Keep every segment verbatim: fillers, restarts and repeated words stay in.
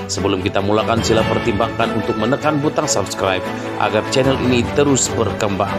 Sebelum kita mulakan, sila pertimbangkan untuk menekan butang subscribe agar channel ini terus berkembang.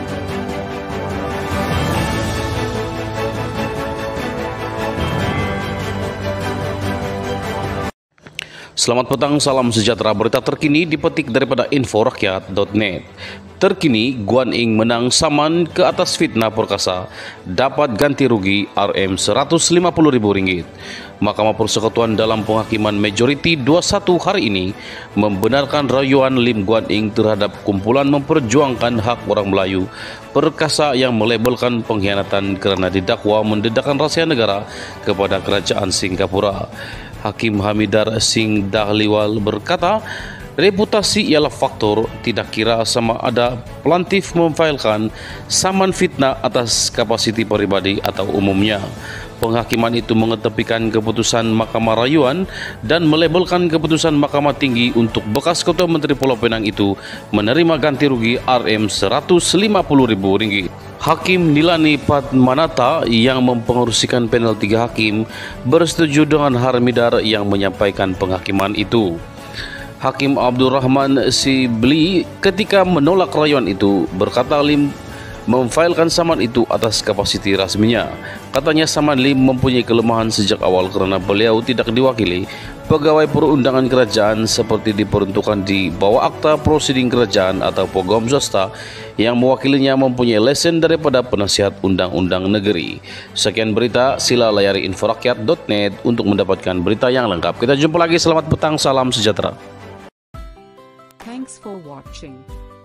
Selamat petang, salam sejahtera. Berita terkini dipetik daripada info rakyat titik net. Terkini, Guan Ing menang saman ke atas fitnah perkasa, dapat ganti rugi R M seratus lima puluh ribu ringgit. Mahkamah Persekutuan dalam penghakiman majoriti dua puluh satu hari ini membenarkan rayuan Lim Guan Ing terhadap kumpulan memperjuangkan hak orang Melayu perkasa yang melabelkan pengkhianatan kerana didakwa mendedahkan rahsia negara kepada kerajaan Singapura. Hakim Hamidar Singh Dahliwal berkata, reputasi ialah faktor, tidak kira sama ada pelantif memfailkan saman fitnah atas kapasiti peribadi atau umumnya. Penghakiman itu mengetepikan keputusan Mahkamah Rayuan dan melabelkan keputusan Mahkamah Tinggi untuk bekas Ketua Menteri Pulau Pinang itu menerima ganti rugi R M seratus lima puluh ribu ringgit. Hakim Nilani Padmanata yang mempengerusikan panel tiga hakim bersetuju dengan Harmidar yang menyampaikan penghakiman itu. Hakim Abdul Rahman Sibli ketika menolak rayuan itu berkata Lim memfailkan saman itu atas kapasiti rasminya. Katanya saman Lim mempunyai kelemahan sejak awal kerana beliau tidak diwakili pegawai perundangan kerajaan seperti diperuntukkan di bawah akta prosiding kerajaan atau program swasta yang mewakilinya mempunyai lesen daripada penasihat undang-undang negeri. Sekian berita, sila layari info rakyat titik net untuk mendapatkan berita yang lengkap. Kita jumpa lagi, selamat petang, salam sejahtera. Thanks for watching.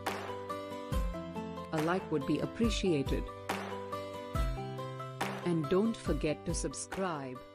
A like would be appreciated. And don't forget to subscribe.